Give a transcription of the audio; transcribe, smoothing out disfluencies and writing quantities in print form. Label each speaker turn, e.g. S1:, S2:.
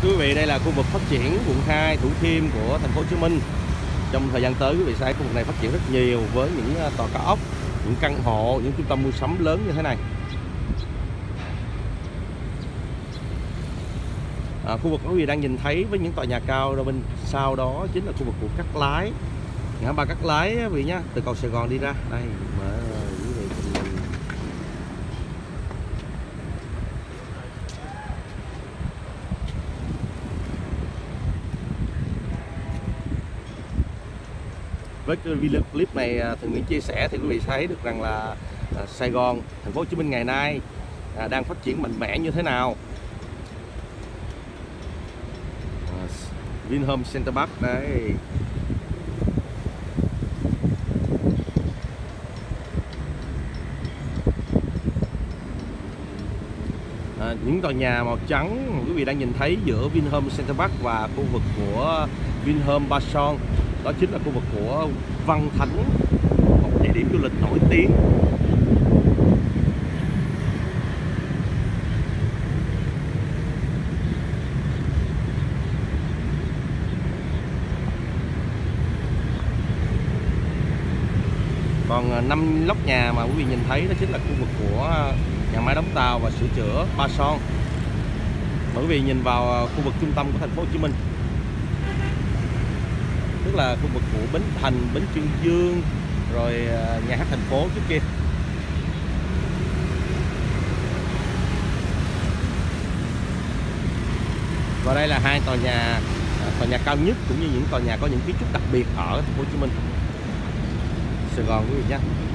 S1: Quý vị, đây là khu vực phát triển quận 2 Thủ Thiêm của thành phố Hồ Chí Minh. Trong thời gian tới, quý vị sẽ thấy khu vực này phát triển rất nhiều với những tòa cao ốc, những căn hộ, những trung tâm mua sắm lớn như thế này. Khu vực quý vị đang nhìn thấy với những tòa nhà cao ở bên sau đó chính là khu vực của Cát Lái, ngã ba Cát Lái quý vị nhé, từ cầu Sài Gòn đi ra đây mà quý vị cùng mình. Với cái video clip này Thường Nguyễn chia sẻ thì quý vị thấy được rằng là Sài Gòn, thành phố Hồ Chí Minh ngày nay đang phát triển mạnh mẽ như thế nào. Vinhome Center Park đây. Những tòa nhà màu trắng quý vị đang nhìn thấy giữa Vinhome Center Park và khu vực của Vinhome Ba Son, đó chính là khu vực của Văn Thánh, một địa điểm du lịch nổi tiếng. Còn 5 lốc nhà mà quý vị nhìn thấy đó chính là khu vực của nhà máy đóng tàu và sửa chữa Ba Son. Quý vị nhìn vào khu vực trung tâm của thành phố Hồ Chí Minh, tức là khu vực của Bến Thành, Bến Trương Dương, rồi nhà hát thành phố trước kia. Và đây là hai tòa nhà cao nhất cũng như những tòa nhà có những kiến trúc đặc biệt ở thành phố Hồ Chí Minh, Sài Gòn quý vị nhé.